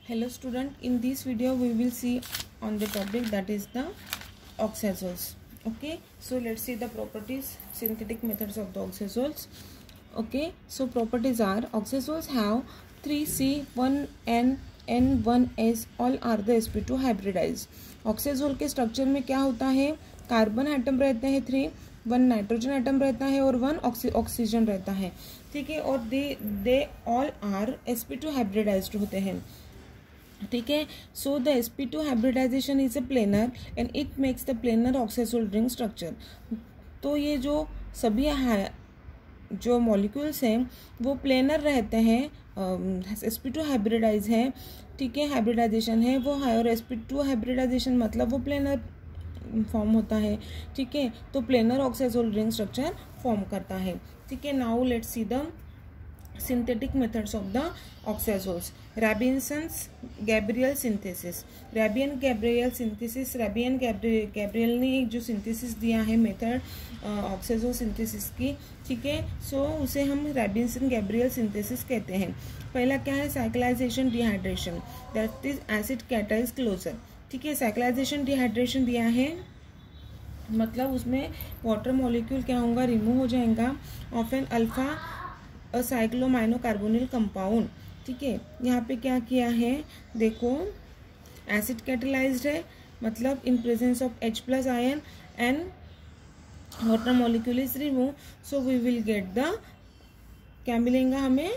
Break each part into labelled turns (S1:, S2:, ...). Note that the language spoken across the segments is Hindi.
S1: Hello student, in this video we will see on the topic that is the oxazoles. Okay, so let's see the properties, synthetic methods of the oxazoles. Okay, so properties are oxazoles have 3C, 1N, N, 1S, all are the sp2 hybridized. ऑक्सीजोल के स्ट्रक्चर में क्या होता है, कार्बन एटम रहते हैं 3, 1 नाइट्रोजन एटम रहता है और 1 ऑक्सीजन रहता है. ठीक है, और they all are sp2 hybridised होते हैं. ठीक है, so the sp2 hybridization is a planar and it makes the planar oxazole ring structure. तो ये जो सभी जो मॉलिक्यूल्स हैं वो प्लेनर रहते हैं, sp2 हाइब्रिडाइज है. ठीक है, हाइब्रिडाइजेशन है वो है, और sp2 हाइब्रिडाइजेशन मतलब वो प्लेनर फॉर्म होता है. ठीक है, तो planar oxazole ring structure form करता है. ठीक है, now let's see the synthetic methods of the oxazoles. Robinson's Gabriel synthesis. Rabien-Gabriel synthesis. Rabien-Gabriel ने एक जो सिंथेसिस दिया है मेथड ऑक्साजोल सिंथेसिस की. ठीक है, सो उसे हम रॉबिन्सन-गैब्रियल सिंथेसिस कहते हैं. पहला क्या है, cyclization dehydration, that is acid catalyse closure. ठीक है, साइक्लाइजेशन डिहाइड्रेशन दिया है मतलब उसमें वाटर मॉलिक्यूल क्या होगा, रिमूव हो जाएगा of an alpha acylaminocarbonyl compound. ठीक है, यहाँ पे क्या किया है, देखो एसिड कैटेलाइज्ड है मतलब in presence of H+ ion and water molecule is remove, so we will get the क्या मिलेगा, हमें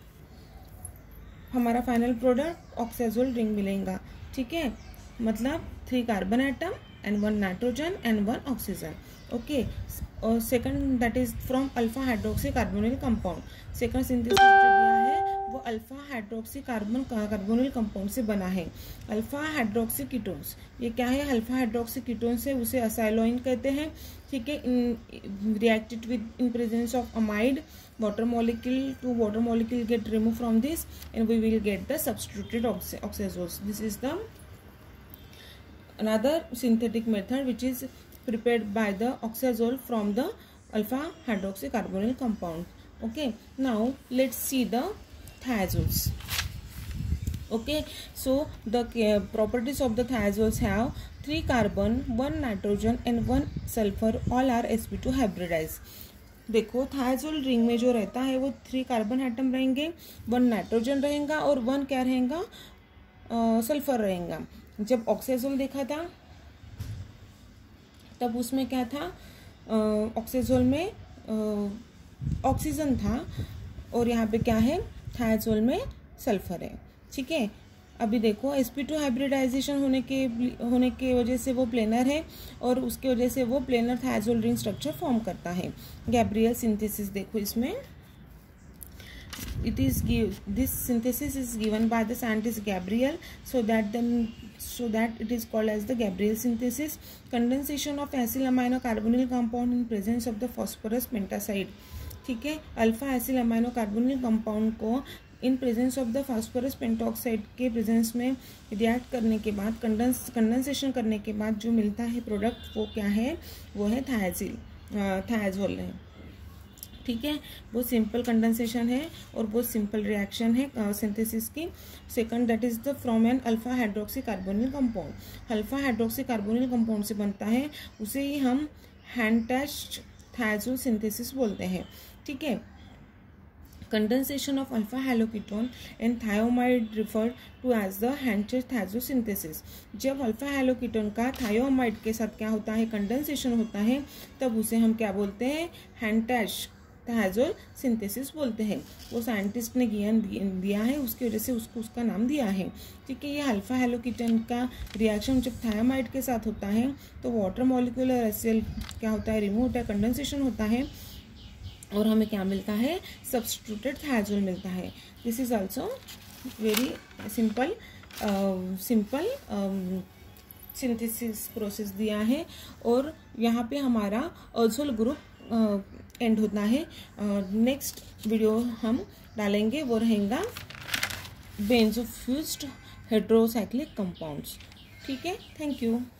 S1: हमारा फाइनल प्रोडक्ट ऑक्साजोल रिंग मिलेगा. ठीक है, मतलब 3 carbon atom and 1 nitrogen and 1 oxygen. Okay, second that is from alpha hydroxy carbonyl compound. Second synthesis जो दिया है वो अल्फा हाइड्रोक्सी कार्बोनिल कंपाउंड से बना है. अल्फा हाइड्रोक्सी कीटोन्स, ये क्या है, अल्फा हाइड्रोक्सी कीटोन्स है, उसे असाइलोइन कहते हैं. ठीक है, reacted with in presence of amide water molecule get removed from this and we will get the substituted oxazoles. This is the another synthetic method which is prepared by the oxazole from the alpha hydroxy carbonyl compound. Okay, now let's see the thiazoles. Okay, so the properties of the thiazoles have 3 carbon, 1 nitrogen and 1 sulfur, all are sp2 hybridized. देखो थायाजोल रिंग में जो रहता है वो 3 कार्बन एटम रहेंगे, 1 नाइट्रोजन रहेगा और 1 क्या रहेगा, सल्फर रहेगा. जब ऑक्साजोल देखा था तब उसमें क्या था, ऑक्साजोल में ऑक्सीजन था और यहाँ पे क्या है, थायाजोल में सल्फर है. ठीक है, अभी देखो sp2 हाइब्रिडाइजेशन होने के वजह से वो प्लेनर है और उसके वजह से वो planar thiazole ring structure form करता है. गैब्रियल सिंथेसिस देखो, इसमें this synthesis is given by the scientist Gabriel, so that it is called as the Gabriel synthesis. Condensation of acyl amino carbonyl compound in presence of the phosphorus pentaside. ठीक है, alpha acyl amino carbonyl compound को in presence of the phosphorus pentoxide के प्रेजेंस में रिएक्ट करने के बाद, कंडेंसेशन करने के बाद जो मिलता है प्रोडक्ट वो क्या है, वो है थायाजोल है. ठीक है, बहुत सिंपल कंडेंसेशन है और बहुत सिंपल रिएक्शन है सिंथेसिस की. Second that is the from an alpha hydroxy carbonyl compound. Alpha hydroxy carbonyl compound से बनता है, उसे ही हम हैंड टच्ड थायाजोल सिंथेसिस बोलते हैं. ठीक है, condensation of alpha haloketone and thiamide referred to as the hand-touch thiazole synthesis. जब अल्फा हेलोकीटोन का थायोमाइड के साथ क्या होता है, कंडेंसेशन होता है, तब उसे हम क्या बोलते हैं, हैंड टच थायाजोल सिंथेसिस बोलते हैं. वो साइंटिस्ट ने ज्ञान दिया है, उसकी वजह से उसको उसका नाम दिया है. ठीक है, ये अल्फा हेलोकीटोन का रिएक्शन जब थायामाइड के साथ होता है तो वाटर मॉलिक्यूल और एसिड क्या होता है, रिमूव होता है, कंडेंसेशन होता है और हमें क्या मिलता है, सब्स्टिट्यूटेड थायाजोल मिलता है. This is also very simple synthesis process दिया है और यहाँ पे हमारा अजोल ग्रुप एंड होता है. नेक्स्ट वीडियो हम डालेंगे वो रहेगा बेंजोफ्यूज्ड हेड्रोसाइक्लिक कंपाउंड्स. ठीक है, थैंक यू.